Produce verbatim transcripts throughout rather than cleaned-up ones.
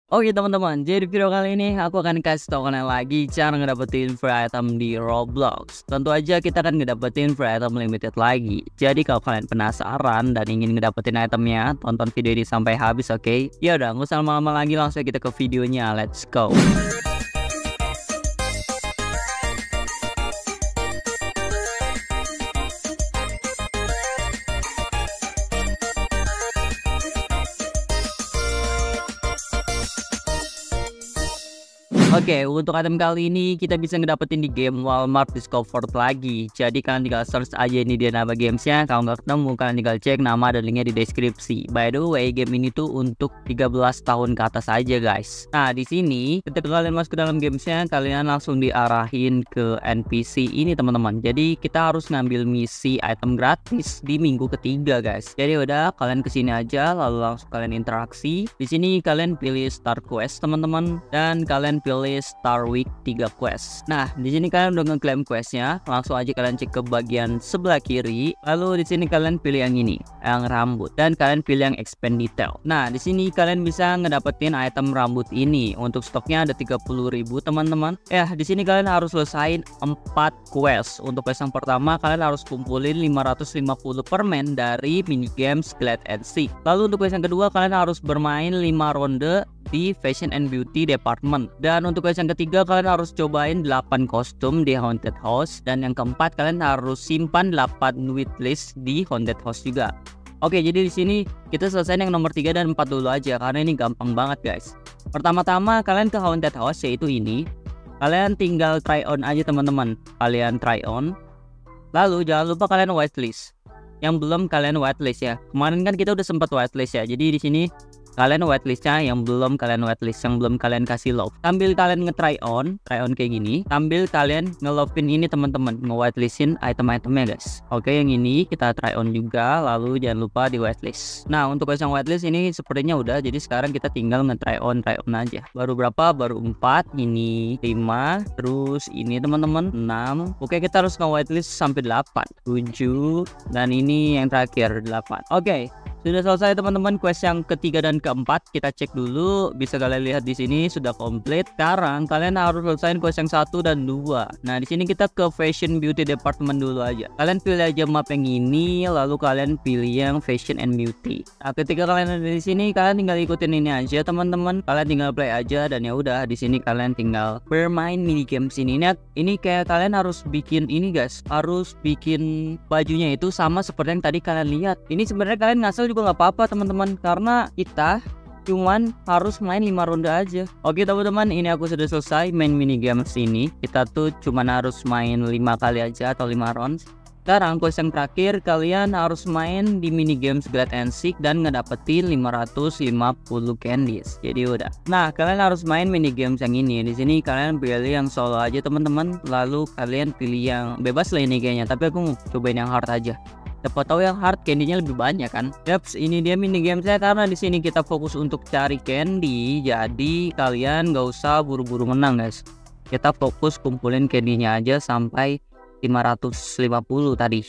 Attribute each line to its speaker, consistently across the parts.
Speaker 1: Oke teman-teman, jadi video kali ini aku akan kasih tau kalian lagi cara ngedapetin free item di Roblox. Tentu aja kita akan ngedapetin free item limited lagi. Jadi kalau kalian penasaran dan ingin ngedapetin itemnya, tonton video ini sampai habis, oke? Okay? Ya udah, nggak usah lama-lama lagi, langsung kita ke videonya. Let's go. Oke, untuk item kali ini kita bisa ngedapetin di game Walmart Discovered lagi. Jadi kalian tinggal search aja ini dia nama gamesnya. Kalau nggak ketemu, kalian tinggal cek nama dan linknya di deskripsi. By the way, game ini tuh untuk tiga belas tahun ke atas aja guys. Nah di sini ketika kalian masuk ke dalam gamesnya, kalian langsung diarahin ke N P C ini teman-teman. Jadi kita harus ngambil misi item gratis di minggu ketiga guys. Jadi udah, kalian kesini aja, lalu langsung kalian interaksi. Di sini kalian pilih Start Quest teman-teman, dan kalian pilih Star Week tiga quest. Nah, di sini kalian udah ngeklaim questnya, langsung aja kalian cek ke bagian sebelah kiri. Lalu di sini kalian pilih yang ini, yang rambut, dan kalian pilih yang expand detail. Nah, di sini kalian bisa ngedapetin item rambut ini. Untuk stoknya ada tiga puluh ribu teman-teman. Ya, di sini kalian harus selesain empat quest. Untuk quest yang pertama kalian harus kumpulin lima ratus lima puluh permen dari mini games Glad and Seek. Lalu untuk quest yang kedua kalian harus bermain lima ronde di Fashion and Beauty Department. Dan untuk quest yang ketiga kalian harus cobain delapan kostum di Haunted House. Dan yang keempat kalian harus simpan delapan wishlist di Haunted House juga. Oke, jadi di sini kita selesai yang nomor tiga dan empat dulu aja karena ini gampang banget guys. Pertama-tama kalian ke Haunted House, yaitu ini. Kalian tinggal try on aja teman-teman. Kalian try on. Lalu jangan lupa kalian whitelist. Yang belum kalian whitelist ya. Kemarin kan kita udah sempat whitelist ya. Jadi di sini kalian whitelistnya yang belum kalian whitelist, yang belum kalian kasih love. Sambil kalian nge-try on, try on kayak gini. Sambil kalian nge-lovein ini teman-teman, nge-whitelistin item-itemnya guys. Oke, yang ini kita try on juga, lalu jangan lupa di whitelist. Nah, untuk yang whitelist ini sepertinya udah, jadi sekarang kita tinggal nge-try on, try on aja. Baru berapa? Baru empat, ini lima, terus ini teman-teman enam. Oke, kita harus nge-whitelist sampai delapan, tujuh, dan ini yang terakhir delapan. Oke. Sudah selesai teman-teman quest yang ketiga dan keempat. Kita cek dulu, bisa kalian lihat di sini sudah komplit. Sekarang kalian harus selesaiin quest yang satu dan dua. Nah, di sini kita ke Fashion Beauty Department dulu aja. Kalian pilih aja map yang ini, lalu kalian pilih yang Fashion and Beauty. Nah, ketika kalian ada di sini, kalian tinggal ikutin ini aja teman-teman. Kalian tinggal play aja dan ya udah, di sini kalian tinggal bermain mini games ini. Ini, ini kayak kalian harus bikin ini guys, harus bikin bajunya itu sama seperti yang tadi kalian lihat. Ini sebenarnya kalian ngasal juga nggak apa-apa teman-teman, karena kita cuman harus main lima ronde aja. Oke teman-teman, ini aku sudah selesai main mini games ini. Kita tuh cuman harus main lima kali aja atau lima rounds. Sekarang quest yang terakhir, kalian harus main di mini games Glad and Seek dan ngedapetin lima ratus lima puluh candies. Jadi udah. Nah, kalian harus main mini games yang ini. Di sini kalian pilih yang solo aja teman-teman. Lalu kalian pilih yang bebas lah ini kayaknya. Tapi aku mau cobain yang hard anya. Siapa tahu yang hard candy-nya lebih banyak kan. Yaps, ini dia mini game saya karena di sini kita fokus untuk cari candy. Jadi kalian nggak usah buru-buru menang guys. Kita fokus kumpulin candy-nya aja sampai lima ratus lima puluh tadi.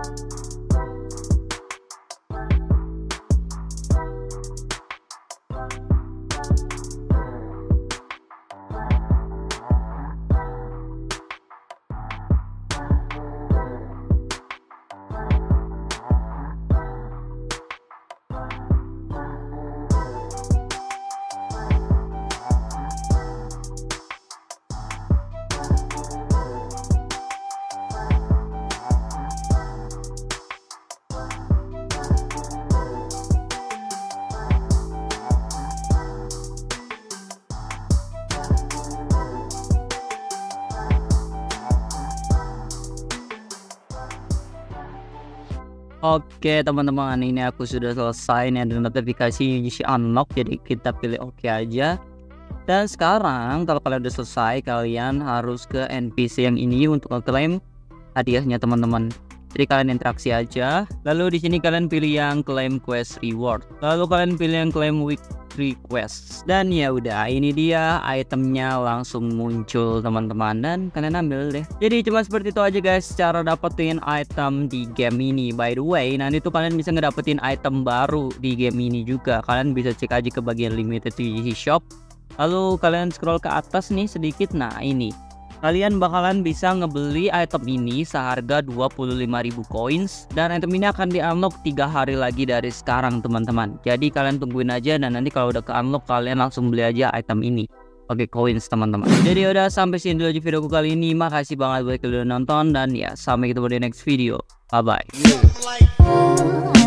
Speaker 1: Oke teman-teman, ini aku sudah selesai nih, ada notifikasi isi unlock, jadi kita pilih oke aja. Dan sekarang kalau kalian udah selesai, kalian harus ke N P C yang ini untuk ngeklaim hadiahnya teman-teman. Jadi kalian interaksi aja, lalu di sini kalian pilih yang claim quest reward, lalu kalian pilih yang claim weekly quest, dan ya udah, ini dia itemnya langsung muncul teman-teman, dan kalian ambil deh. Jadi cuma seperti itu aja guys cara dapetin item di game ini. By the way, nanti tuh kalian bisa ngedapetin item baru di game ini juga. Kalian bisa cek aja ke bagian limited edition shop, lalu kalian scroll ke atas nih sedikit. Nah ini kalian bakalan bisa ngebeli item ini seharga dua puluh lima ribu coins, dan item ini akan di unlock tiga hari lagi dari sekarang teman-teman. Jadi kalian tungguin aja, dan nanti kalau udah ke unlock kalian langsung beli aja item ini pakai coins teman-teman. Jadi udah, sampai sini dulu aja videoku kali ini. Makasih banget buat kalian udah nonton, dan ya sampai ketemu di next video. Bye bye.